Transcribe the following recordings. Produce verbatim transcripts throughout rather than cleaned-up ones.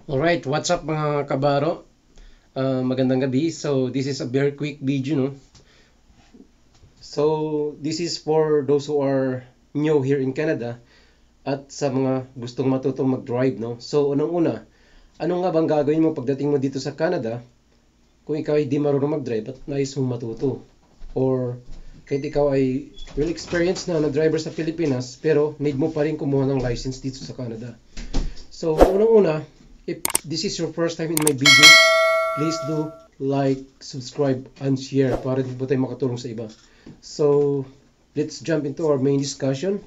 Alright, what's up mga kabaro? Uh, magandang gabi. So, this is a very quick video, no? So, this is for those who are new here in Canada at sa mga gustong matutong mag-drive, no? So, unang-una, ano nga bang gagawin mo pagdating mo dito sa Canada kung ikaw ay di marunong mag-drive at nais mong matuto? Or kahit ikaw ay well experienced na na-driver sa Pilipinas pero need mo pa rin kumuha ng license dito sa Canada. So, unang-una, if this is your first time in my video, please do like, subscribe, and share para din po tayo makatulong sa iba. So, let's jump into our main discussion.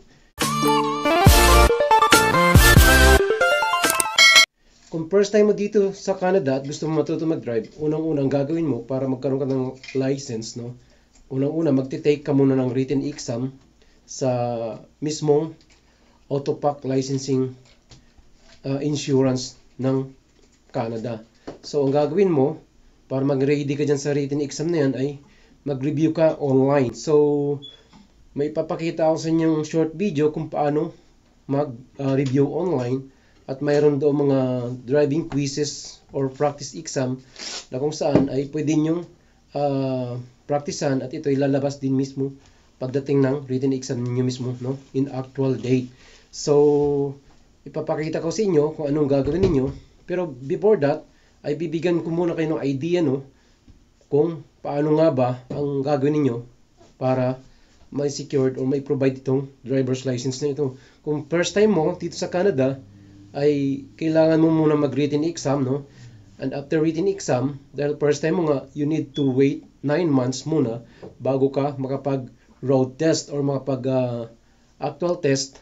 Kung first time mo dito sa Canada at gusto mo matuto mag-drive, unang-unang gagawin mo para magkaroon ka ng license, no? Unang-una, magte-take ka muna ng written exam sa mismong Autopac licensing uh, insurance ng Canada. So, ang gagawin mo, para mag-ready ka dyan sa written exam na yan, ay mag-review ka online. So, may papakita ako sa inyong short video kung paano mag-review uh, online. At mayroon doon mga driving quizzes or practice exam na kung saan ay pwede nyong uh, practicean at ito ay lalabas din mismo pagdating ng written exam ninyo mismo, no? In actual date. So, ipapakita ko sa inyo kung anong gagawin ninyo. Pero before that, ay bibigyan ko muna kayo ng idea, no? Kung paano nga ba ang gagawin ninyo para may secured or may provide itong driver's license na ito. Kung first time mo dito sa Canada, ay kailangan mo muna mag-written exam, no? And after written exam, dahil first time mo nga, you need to wait nine months muna bago ka makapag road test or makapag uh, actual test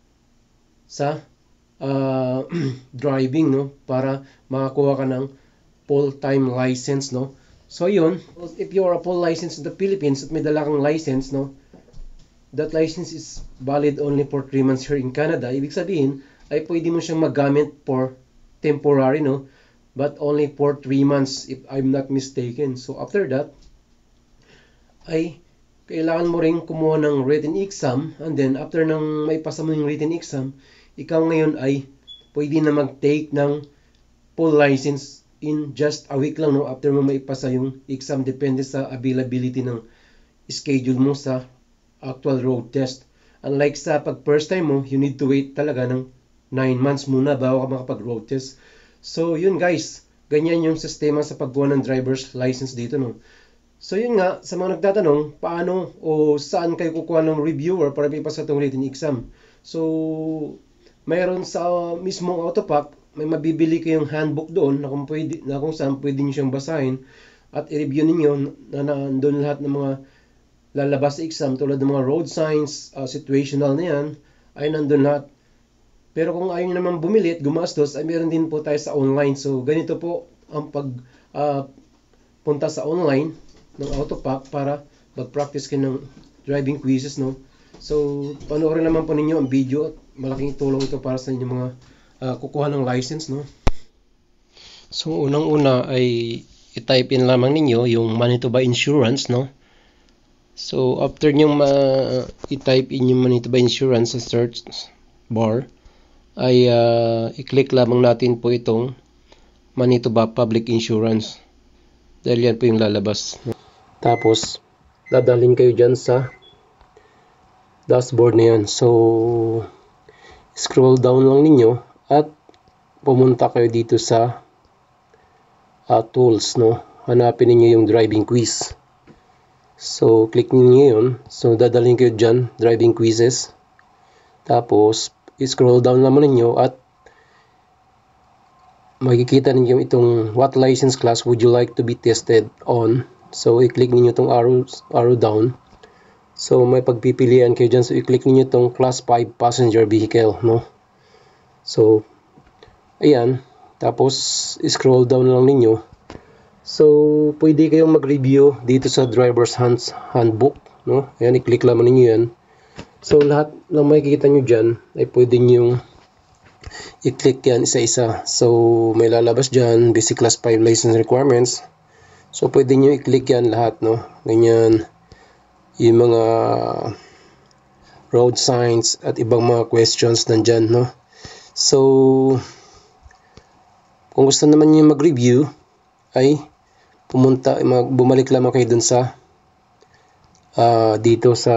sa uh, driving, no? Para makakuha ka ng full-time license, no? So yun, if you are a full license in the Philippines at may dala kang license, no? That license is valid only for three months here in Canada. Ibig sabihin, ay pwede mo siyang magamit for temporary, no? But only for three months if I'm not mistaken. So after that, ay kailangan mo rin kumuha ng written exam, and then after nang may pasa mo yung written exam, ikaw ngayon ay pwede na mag-take ng full license in just a week lang, no? After mo maipasa yung exam, depende sa availability ng schedule mo sa actual road test. Unlike sa pag first time mo, you need to wait talaga ng nine months muna bago ka makapag-road test. So, yun guys. Ganyan yung sistema sa pagkuha ng driver's license dito, no? So, yun nga. Sa mga nagtatanong, paano o saan kayo kukuha ng reviewer para ipasa itong written exam? So, mayroon sa uh, mismong Autopac, may mabibili kayong handbook doon na kung, pwede, na kung saan pwede nyo siyang basahin at i-review ninyo na nandun lahat ng mga lalabas sa exam tulad ng mga road signs, uh, situational na yan, ay nandun lahat. Pero kung ayaw nyo naman bumili at gumastos, ay meron din po tayo sa online. So, ganito po ang pag uh, punta sa online ng Autopac para mag-practice kayo ng driving quizzes, no? So, panoorin naman po ninyo ang video at malaking tulong ito para sa inyo mga uh, kukuha ng license, no? So, unang-una ay i-type in lamang ninyo yung Manitoba Insurance, no? So, after nyo ma- i-type in yung Manitoba Insurance sa search bar, ay uh, i-click lamang natin po itong Manitoba Public Insurance dahil yan po yung lalabas. Tapos dadalhin kayo dyan sa dashboard na yan. So scroll down lang ninyo at pumunta kayo dito sa uh, tools, no? Hanapin niyo yung driving quiz. So click niyo yun. So dadalhin kayo dyan, driving quizzes. Tapos i-scroll down naman ninyo at makikita ninyo itong what license class would you like to be tested on. So i-click ninyo itong arrow, arrow down. So may pagpipilian kayo dyan. So i-click ninyo itong class five passenger vehicle, no? So ayan. Tapos i-scroll down lang ninyo. So pwede kayong mag-review dito sa driver's hands handbook, no? Ayan, i-click lamang ninyo yan. So, lahat ng makikita nyo dyan ay pwede nyo i-click yan isa-isa. So, may lalabas dyan, basic class five license requirements. So, pwede nyo i-click yan lahat, no? Ganyan, yung mga road signs at ibang mga questions nandyan, no? So, Kung gusto naman niyo mag-review, ay pumunta, mag, bumalik lamang kayo dun sa uh, dito sa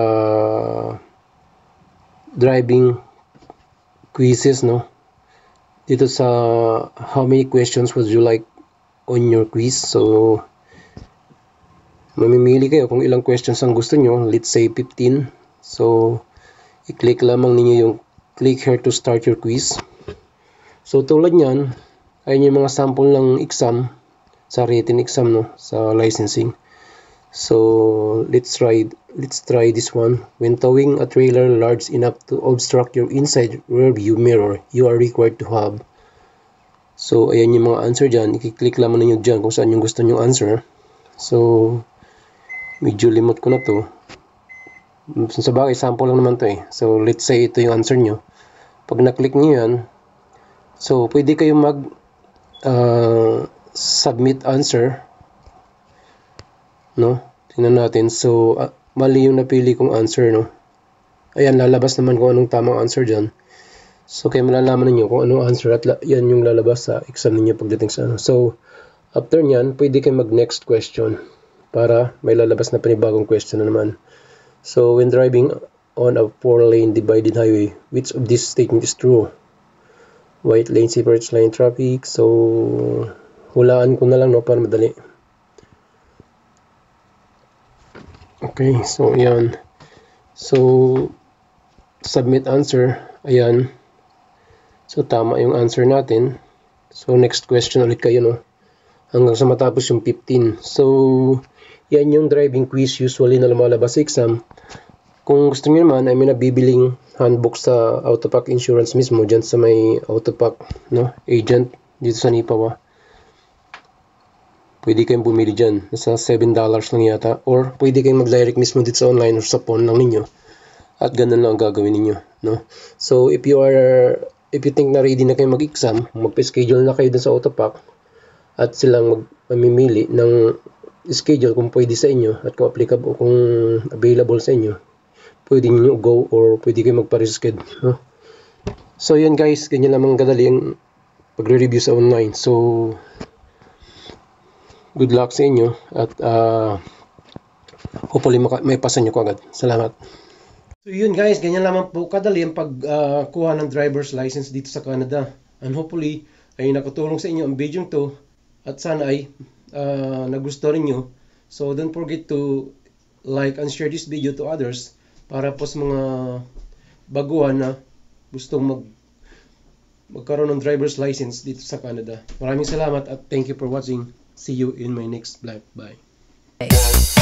driving quizzes, no? Dito sa how many questions would you like on your quiz. So mamimili kayo kung ilang questions ang gusto nyo. Let's say fifteen. So i-click lamang ninyo yung click here to start your quiz. So tulad nyan, ayun yung mga sample ng exam sa written exam, no, sa licensing. So let's try let's try this one. When towing a trailer large enough to obstruct your inside rear view mirror, you are required to have. So ayan yung mga answer dyan. I-click lamang ninyo dyan kung saan yung gusto nyo answer. So medyo limot ko na to. Sa bagay, sample lang naman to eh. So let's say ito yung answer nyo. Pag na-click nyo yan, so pwede kayo mag uh, submit answer, no? Tingnan natin. So uh, mali yung napili kong answer, no? Ayan, lalabas naman kung anong tamang answer dyan. So kaya malalaman niyo kung anong answer at yan yung lalabas sa exam niyo pagdating sa ano. So after nyan, pwede kayo mag next question para may lalabas na panibagong question na naman. So when driving on a four lane divided highway, which of this statement is true? White lane separates lane traffic. So hulaan ko na lang, no, para madali. Okay, so ayan. So submit answer. Ayan. So tama yung answer natin. So next question ulit kayo, no, hanggang sa matapos yung fifteen. So yan yung driving quiz usually na lumalabas sa exam. Kung gusto niyo naman, ay may nabibiling handbook sa Autopac Insurance mismo dyan sa may Autopac, no, agent dito sa Nipawa. Pwede kayong bumili dyan. Nasa seven dollars lang yata. Or pwede kayong mag-direct mismo dito sa online or sa phone lang ninyo. At ganun lang ang gagawin ninyo, no? So if you are, if you think na ready na kayo mag-exam, magpa-schedule na kayo dun sa Autopac at silang mag-mamimili ng schedule kung pwede sa inyo at kung applicable, kung available sa inyo. Pwede nyo go or pwede kayo magpa-reschedule, no? So yan guys, ganyan lamang kadali ang pagre-review sa online. So good luck sa inyo at uh, hopefully may pasa nyo ko agad. Salamat. So yun guys, ganyan lamang po kadali ang pagkuha uh, ng driver's license dito sa Canada. And hopefully ay nakatulong sa inyo ang video to at sana ay uh, nagustuhan niyo. So don't forget to like and share this video to others para po sa mga baguhan na gustong mag magkaroon ng driver's license dito sa Canada. Maraming salamat at thank you for watching. See you in my next vlog. Bye.